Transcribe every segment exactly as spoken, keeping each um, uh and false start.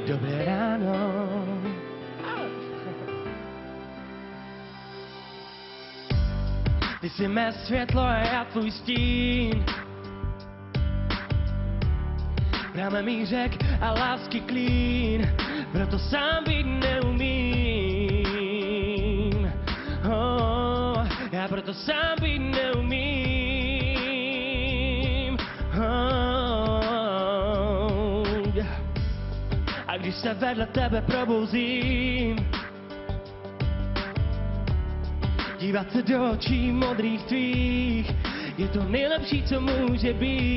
Dobré ráno. Ty jsi mé světlo a já tvůj stín. Bráme mých řek a lásky klín, proto sám být neumím. Oh, já proto sám být neumím. Oh, a když se vedle tebe probouzím, dívat se do očí modrých tvých, je to nejlepší, co může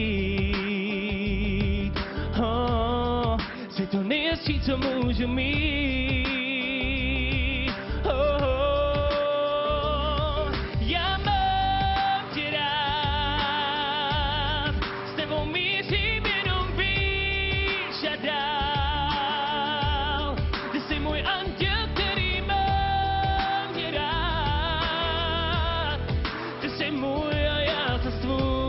být. Oh, jsi to nejhezčí, co můžu mít. Oh, oh, já mám tě rád, s tebou mířím jenom výš a dál. Ty jsi můj anděl, který mám tě rád. Ty jsi můj a já zas tvůj.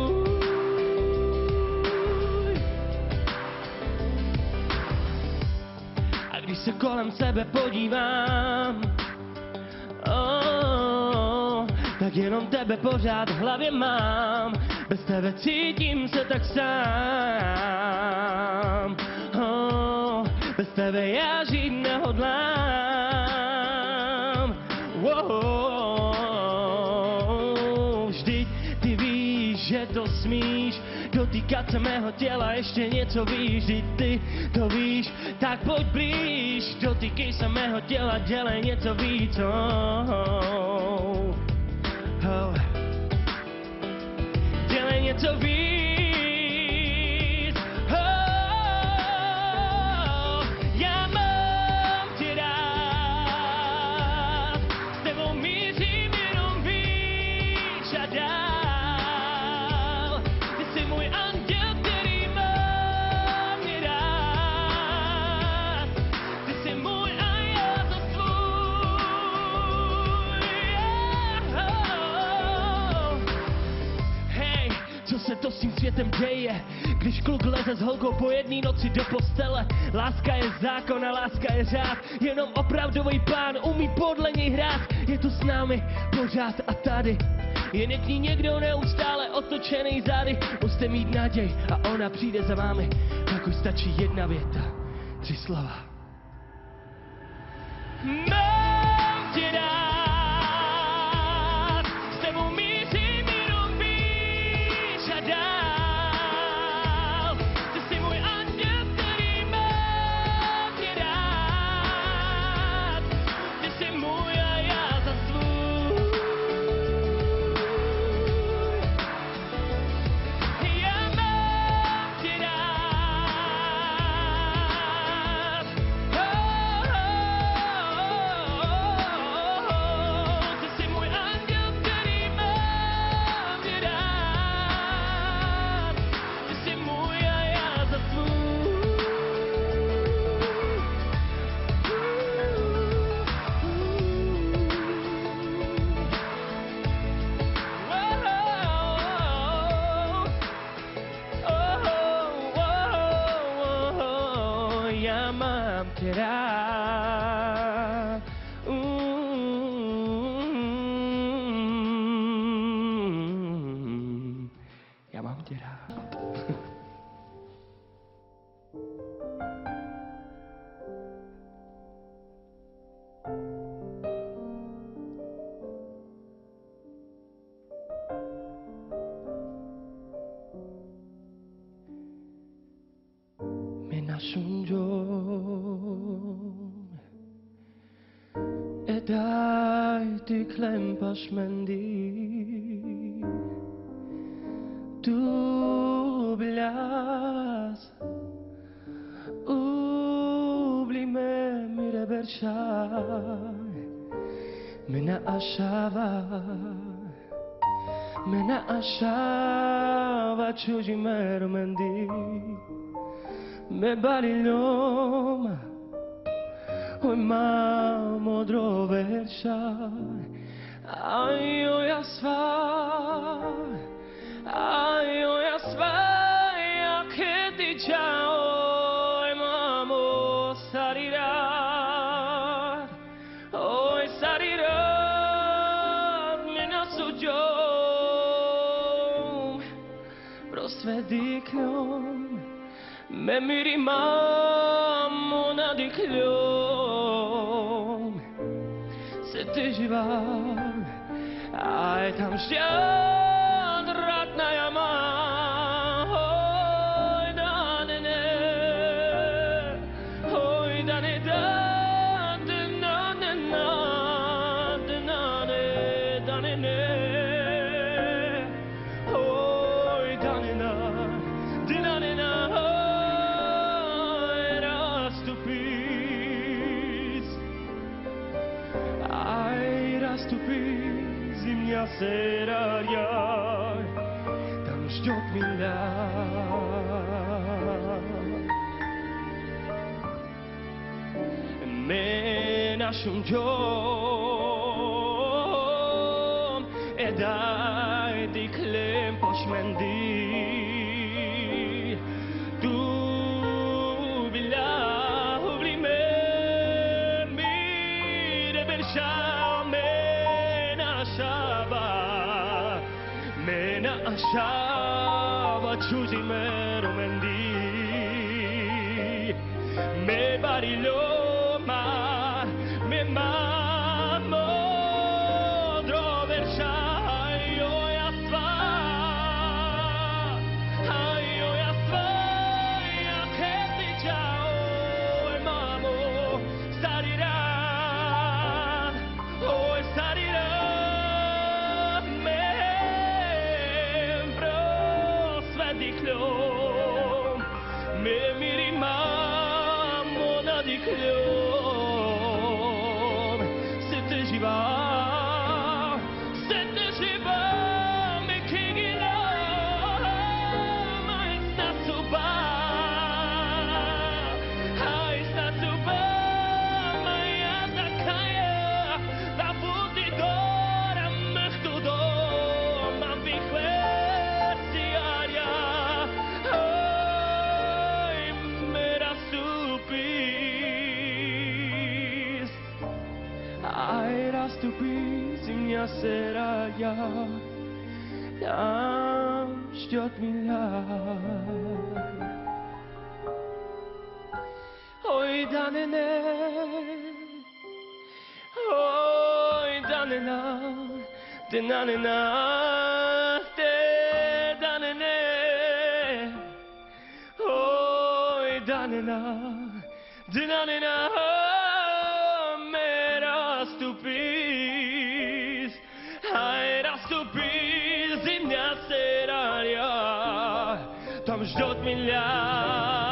Když se kolem sebe podívám, oh, tak jenom tebe pořád v hlavě mám. Bez tebe cítím se tak sám. Oh, bez tebe já žít nehodlám. Oh, vždyť ty víš, že to smíš dotýkat se mého těla, ještě něco víš, vždyť ty to víš, tak pojď blíž, dotýkej se mého těla, dělej něco víc. Oh, oh, oh. Dělej něco víc. Oh, já mám tě rád, s tebou mířím jenom výš a dál. Ty jsi můj anděl, který mám tě rád. Ty jsi můj a já zas tvůj. Hej, co se to s tím světem děje, když kluk leze s holkou po jedné noci do postele? Láska je zákon a láska je řád, jenom opravdový pán umí podle něj hrát. Je tu s námi pořád a tady, jen je k ní někdo neustále otočený zády. Musíte mít naděj a ona přijde za vámi, tak už stačí jedna věta, tři slova. Mám tě rád, s tebou mířím jenom výš a dál. Ty jsi můj anděl, který mám tě rád. Ty jsi můj a já zas svůj. Já mám tě rád. Oh, oh, oh, oh. Ty jsi můj anděl, který mám tě rád. Ty jsi můj a já zas svůj. Já mám tě rád. Mm, já mám tě rád. Me nasundum e dai ty klempas mendi. Du blas ublime mire bershai mena ashava mena ashava chuji mendi. Me baliloma, oj mamo droverša, aj oj ja sva, aj oj ja sva, jak je ty čao, oj mamo sa. svedikljom, me miri mammo nadikljom. Se ty živá, aj tam šťat ratná jama. Hoj, dane, ne, hoj, dane, da, dane, na, dane, dane, ne. Será tam ждет меня. Me našum dom e dai di klem pošmendi. Tu bila hubli me mire bersha me Mena ashava chuzi mero mendi me bariloma me mamo droverša ayo jasva ayo jasva ja keti čao e mamo stari rad oj stari rad me miri mammo nadikljom. Se ty živá, se ty živá, me kigila, aj sta suba, aj sta suba, maja takaja, da budi dora mehtu dom, mam vichversi arja. Aj раступись, и меня сырая, там ждет меня. Ой, да-не-не, ой, да-не-на, ты-на-не-на, ты-да-не-не, ой, да-не-на, ты-на-не-на. Раступись, ай, раступись, зимняя серая, там ждет меня.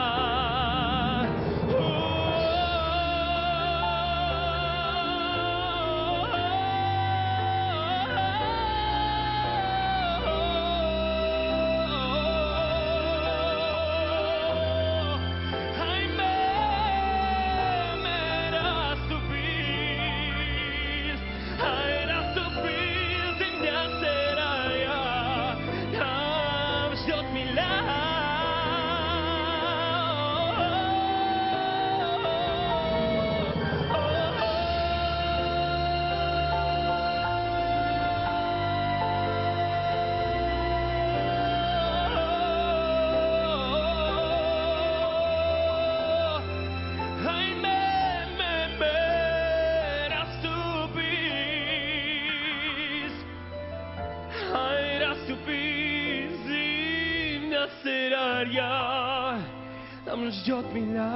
Там ждет меня.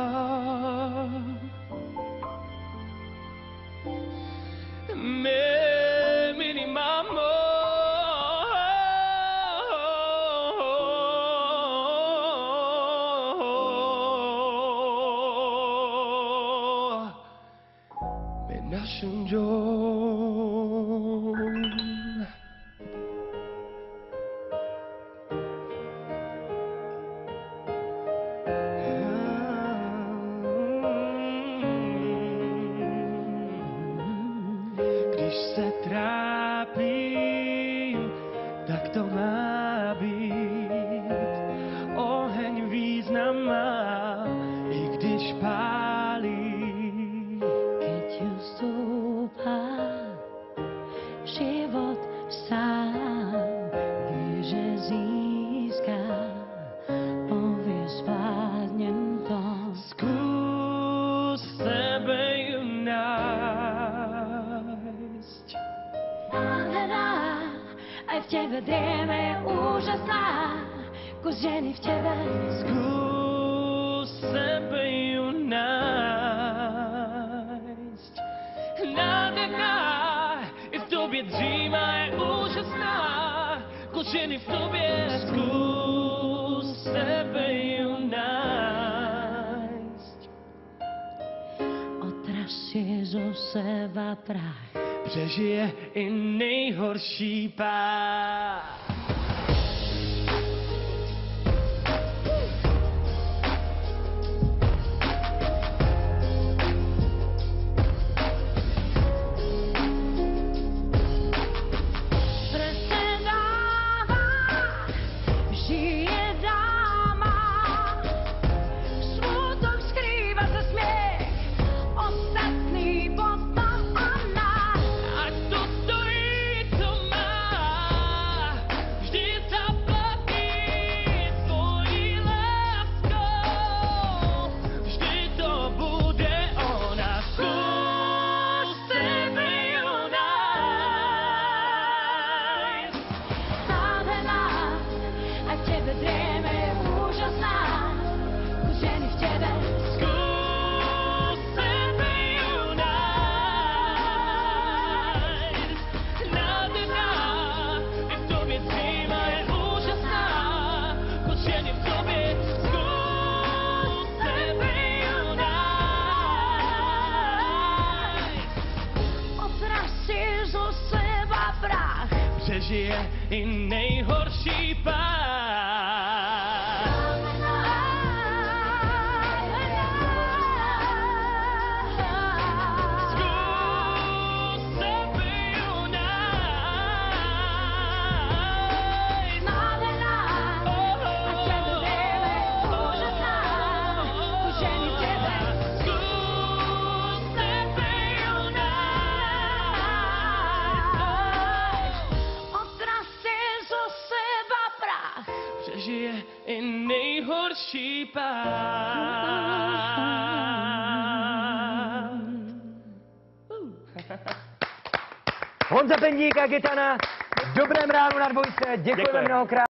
Me, mini mamo, me našum dom. Se trápím, tak to má být. Oheň význam má, i když pálí. Keď ju stúpa život sám, vie, že získa. v tebe drieme je úžasná, ako ženy v tebe. Skús sebe ju nájsť. Nádherná je v tobie dříma, je úžasná, ako ženy v tobie. Skús sebe ju nájsť. Otrasie zo seba prach. Přežije i nejhorší pád. Přežije i nejhorší pád. Zkus sebe ju nájsť. Nádherná, a tebe drieme je úžasná, ako ženy v tebe. Zkus sebe ju přežije i nejhorší pád. Honza Pendík a Gitana v Dobrém ránu na dvojce. Děkujeme Děkuji. mnohokrát.